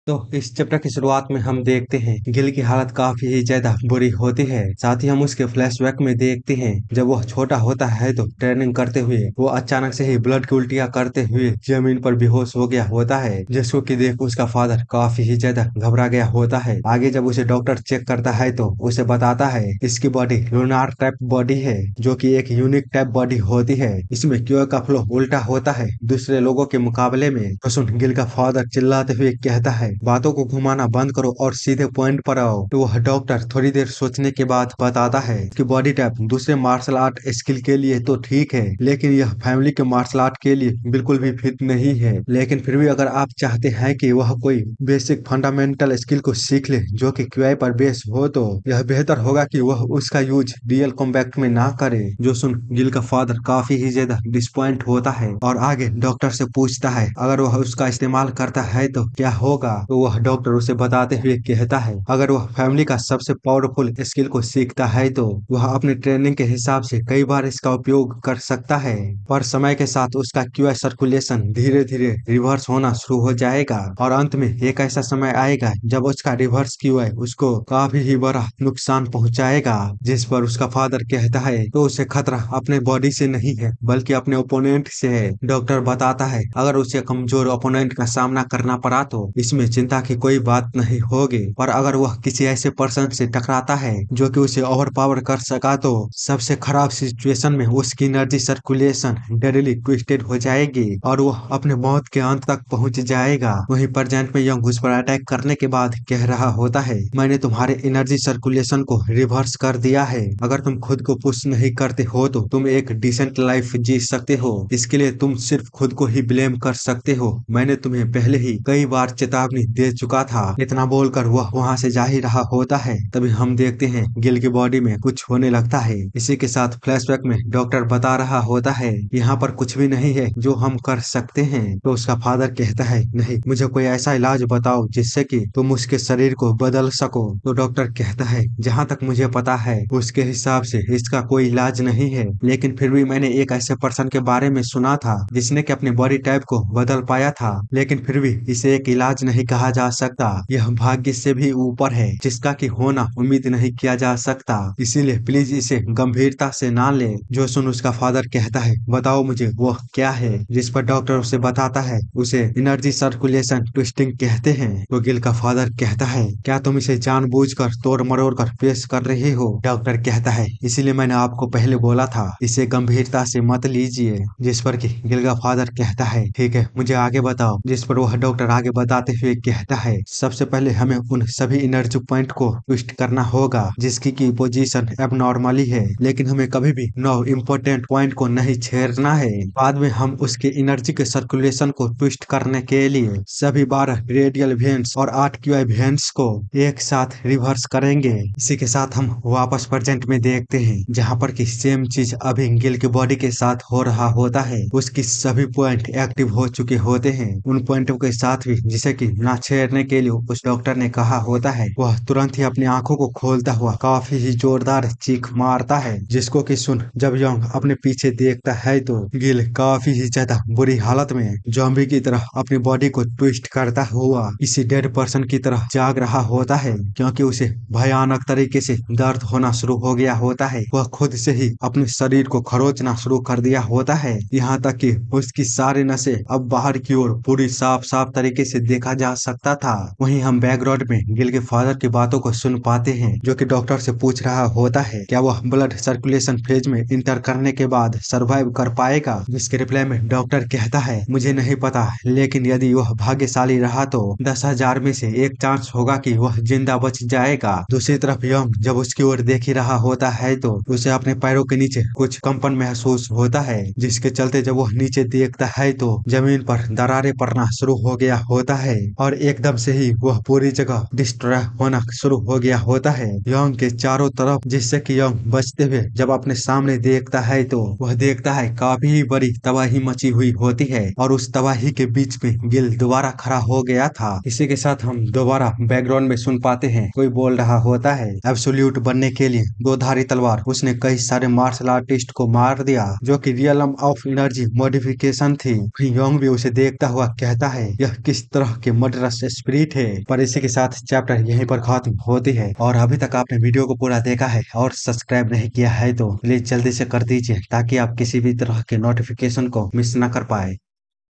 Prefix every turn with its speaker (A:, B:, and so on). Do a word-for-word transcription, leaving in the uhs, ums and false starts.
A: तो इस चैप्टर की शुरुआत में हम देखते हैं गिल की हालत काफी ही ज्यादा बुरी होती है। साथ ही हम उसके फ्लैशबैक में देखते हैं जब वह छोटा होता है तो ट्रेनिंग करते हुए वो अचानक से ही ब्लड की उल्टियां करते हुए जमीन पर बेहोश हो गया होता है, जिसको कि देख उसका फादर काफी ही ज्यादा घबरा गया होता है। आगे जब उसे डॉक्टर चेक करता है तो उसे बताता है इसकी बॉडी लूनार टाइप बॉडी है, जो कि एक यूनिक टाइप बॉडी होती है। इसमें क्यू का फ्लो उल्टा होता है दूसरे लोगों के मुकाबले में। तो सुन, गिल का फादर चिल्लाते हुए कहता है बातों को घुमाना बंद करो और सीधे पॉइंट पर आओ। तो वह डॉक्टर थोड़ी देर सोचने के बाद बताता है कि बॉडी टाइप दूसरे मार्शल आर्ट स्किल के लिए तो ठीक है, लेकिन यह फैमिली के मार्शल आर्ट के लिए बिल्कुल भी फिट नहीं है। लेकिन फिर भी अगर आप चाहते हैं कि वह कोई बेसिक फंडामेंटल स्किल को सीख ले जो कि क्यूआई पर बेस हो, तो यह बेहतर होगा कि वह उसका यूज रियल कॉम्बैट में ना करे। जो सुन, गिल का फादर काफी ही ज्यादा डिसपॉइंट होता है और आगे डॉक्टर से पूछता है अगर वह उसका इस्तेमाल करता है तो क्या होगा। तो वह डॉक्टर उसे बताते हुए कहता है अगर वह फैमिली का सबसे पावरफुल स्किल को सीखता है तो वह अपने ट्रेनिंग के हिसाब से कई बार इसका उपयोग कर सकता है, पर समय के साथ उसका क्यूआई सर्कुलेशन धीरे धीरे रिवर्स होना शुरू हो जाएगा और अंत में एक ऐसा समय आएगा जब उसका रिवर्स क्यूआई उसको काफी ही बड़ा नुकसान पहुंचाएगा। जिस पर उसका फादर कहता है तो उसे खतरा अपने बॉडी से नहीं है बल्कि अपने ओपोनेंट से है। डॉक्टर बताता है अगर उसे कमजोर ओपोनेंट का सामना करना पड़ा तो इसमें चिंता की कोई बात नहीं होगी, पर अगर वह किसी ऐसे पर्सन से टकराता है जो कि उसे ओवर पावर कर सका तो सबसे खराब सिचुएशन में उसकी एनर्जी सर्कुलेशन डेडली ट्विस्टेड हो जाएगी और वह अपने मौत के अंत तक पहुंच जाएगा। वहीं प्रेजेंट में यंग उस पर अटैक करने के बाद कह रहा होता है मैंने तुम्हारे एनर्जी सर्कुलेशन को रिवर्स कर दिया है। अगर तुम खुद को पुश नहीं करते हो तो तुम एक डिसेंट लाइफ जी सकते हो, इसके लिए तुम सिर्फ खुद को ही ब्लेम कर सकते हो। मैंने तुम्हें पहले ही कई बार चेतावनी दे चुका था। इतना बोलकर वह वहां से जा ही रहा होता है तभी हम देखते हैं गिल की बॉडी में कुछ होने लगता है। इसी के साथ फ्लैशबैक में डॉक्टर बता रहा होता है यहाँ पर कुछ भी नहीं है जो हम कर सकते हैं। तो उसका फादर कहता है नहीं, मुझे कोई ऐसा इलाज बताओ जिससे कि तुम उसके शरीर को बदल सको। तो डॉक्टर कहता है जहाँ तक मुझे पता है उसके हिसाब से इसका कोई इलाज नहीं है, लेकिन फिर भी मैंने एक ऐसे पर्सन के बारे में सुना था जिसने कि अपनी बॉडी टाइप को बदल पाया था, लेकिन फिर भी इसे एक इलाज नहीं कहा जा सकता। यह भाग्य से भी ऊपर है जिसका कि होना उम्मीद नहीं किया जा सकता, इसीलिए प्लीज इसे गंभीरता से ना ले। जो सुन, उसका फादर कहता है बताओ मुझे वह क्या है। जिस पर डॉक्टर उसे बताता है उसे एनर्जी सर्कुलेशन ट्विस्टिंग कहते हैं। तो गिल का फादर कहता है क्या तुम इसे जानबूझकर तोड़ मरोड़ कर पेश कर रहे हो। डॉक्टर कहता है इसीलिए मैंने आपको पहले बोला था इसे गंभीरता से मत लीजिए। जिस पर कि गिल का फादर कहता है ठीक है मुझे आगे बताओ। जिस पर वह डॉक्टर आगे बताते हुए कहता है सबसे पहले हमें उन सभी एनर्जी पॉइंट को ट्विस्ट करना होगा जिसकी की पोजीशन एबनॉर्मली है, लेकिन हमें कभी भी नौ इम्पोर्टेंट पॉइंट को नहीं छेड़ना है। बाद में हम उसके एनर्जी के सर्कुलेशन को ट्विस्ट करने के लिए सभी बारह रेडियल वेन्स और आठ क्यूआई वेन्स को एक साथ रिवर्स करेंगे। इसी के साथ हम वापस प्रेजेंट में देखते हैं जहाँ पर की सेम चीज अभी गिल की बॉडी के साथ हो रहा होता है। उसकी सभी पॉइंट एक्टिव हो चुके होते हैं। उन पॉइंटों के साथ भी जिसे कि ना छेड़ने के लिए उस डॉक्टर ने कहा होता है वह तुरंत ही अपनी आंखों को खोलता हुआ काफी ही जोरदार चीख मारता है, जिसको कि सुन जब यंग अपने पीछे देखता है तो गिल काफी ही ज्यादा बुरी हालत में जॉम्बी की तरह अपनी बॉडी को ट्विस्ट करता हुआ किसी डेड पर्सन की तरह जाग रहा होता है, क्योंकि उसे भयानक तरीके से दर्द होना शुरू हो गया होता है। वह खुद से ही अपने शरीर को खरोचना शुरू कर दिया होता है, यहाँ तक कि उसकी सारी नसें अब बाहर की ओर पूरी साफ साफ तरीके से देखा जा सकता था। वहीं हम बैकग्राउंड में गिल के फादर की बातों को सुन पाते हैं जो कि डॉक्टर से पूछ रहा होता है क्या वह ब्लड सर्कुलेशन फेज में इंटर करने के बाद सरवाइव कर पाएगा। जिसके रिप्लाई में डॉक्टर कहता है मुझे नहीं पता, लेकिन यदि वह भाग्यशाली रहा तो दस हजार में से एक चांस होगा कि वह जिंदा बच जाएगा। दूसरी तरफ यंग जब उसकी ओर देख ही रहा होता है तो उसे अपने पैरों के नीचे कुछ कंपन महसूस होता है, जिसके चलते जब वह नीचे देखता है तो जमीन पर दरारें पड़ना शुरू हो गया होता है और एकदम से ही वह पूरी जगह डिस्ट्रॉय होना शुरू हो गया होता है यंग के चारों तरफ। जिससे कि यंग बचते हुए जब अपने सामने देखता है तो वह देखता है काफी बड़ी तबाही मची हुई होती है और उस तबाही के बीच में गिल दोबारा खड़ा हो गया था। इसी के साथ हम दोबारा बैकग्राउंड में सुन पाते हैं कोई बोल रहा होता है एब्सोल्यूट बनने के लिए दो धारी तलवार उसने कई सारे मार्शल आर्टिस्ट को मार दिया जो कि रियलम ऑफ एनर्जी मॉडिफिकेशन थी। यंग भी उसे देखता हुआ कहता है यह किस तरह के मर्डर ट्रेटरस स्पिरिट है। पर इसी के साथ चैप्टर यहीं पर खत्म होती है। और अभी तक आपने वीडियो को पूरा देखा है और सब्सक्राइब नहीं किया है तो प्लीज जल्दी से कर दीजिए, ताकि आप किसी भी तरह के नोटिफिकेशन को मिस ना कर पाए।